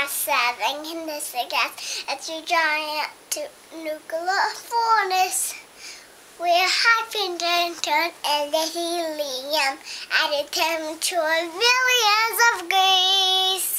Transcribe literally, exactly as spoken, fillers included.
has seven kinetic gas. It's a giant nuclear furnace where hydrogen turns into helium at a temperature of millions of degrees.